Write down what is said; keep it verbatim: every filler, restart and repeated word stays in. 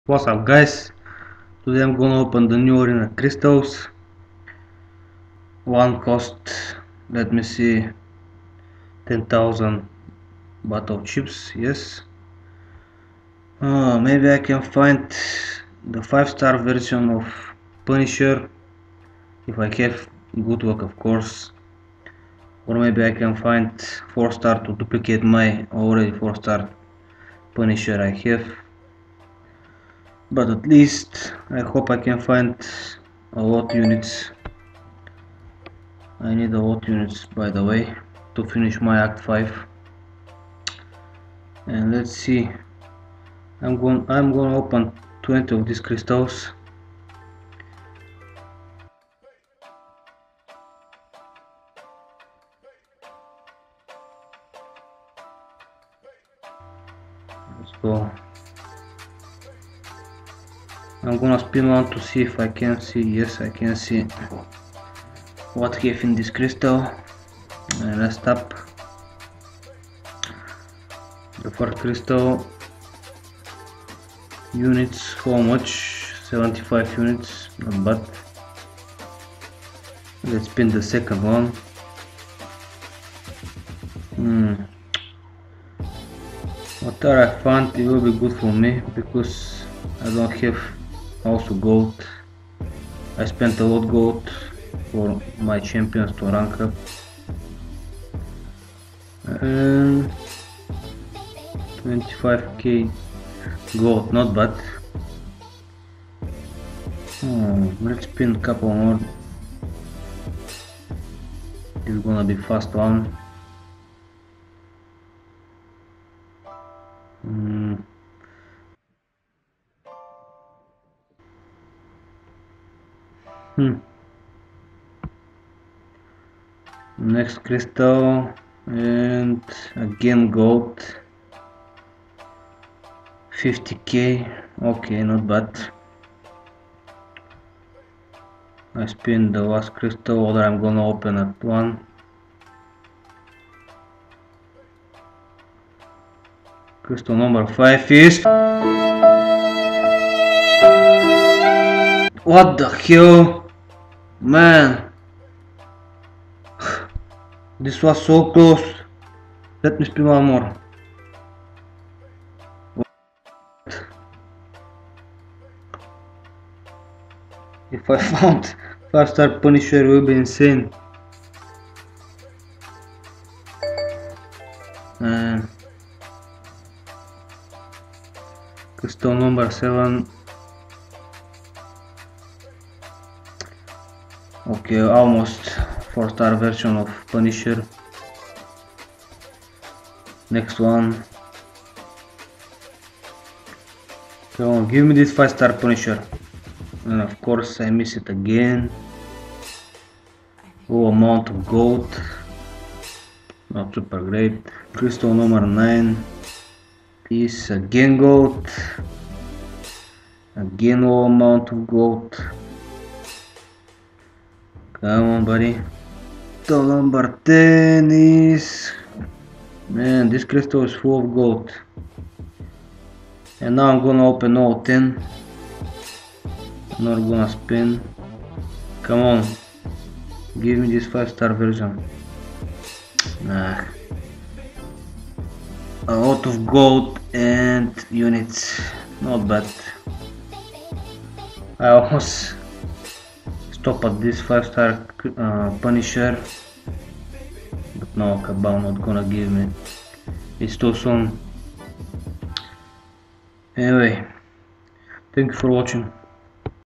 What's up guys, today I'm gonna open the new arena crystals. One cost, let me see, ten thousand battle chips, yes. Uh, maybe I can find the five star version of Punisher, if I have good luck of course. Or maybe I can find four star to duplicate my already four star Punisher I have. But at least I hope I can find a lot units. I need a lot units by the way to finish my act five. And let's see. I'm going I'm gonna open twenty of these crystals. Let's go. I'm gonna spin one to see if I can see. Yes, I can see what I have in this crystal. And let's tap the first crystal. Units, how much? seventy-five units, not bad. Let's spin the second one. Hmm. Whatever I find, it will be good for me because I don't have also gold. I spent a lot gold for my champions to rank up. And twenty-five K gold, not bad. Oh, let's spin a couple more. It's gonna be fast one. Mm. Hmm. Next crystal and again gold. fifty K, okay, not bad. I spin the last crystal order. I'm gonna open at one. Crystal number five is what the hell, man! This was so close. Let me spin one more. If I found five star Punisher, it will be insane. And crystal number seven. Okay, almost four star version of Punisher. Next one. Come on, give me this five star Punisher. And of course I miss it again. Oh, amount of gold. Not super great. Crystal number nine is again gold. Again low amount of gold. Come on buddy. Crystal number ten is... Man, this crystal is full of gold. And now I'm gonna open all ten. Not gonna spin. Come on, give me this five star version. Nah. A lot of gold and units, not bad. I almost stop at this five star uh, Punisher, but no, Cabal not gonna give me. It's too soon. Anyway, thank you for watching.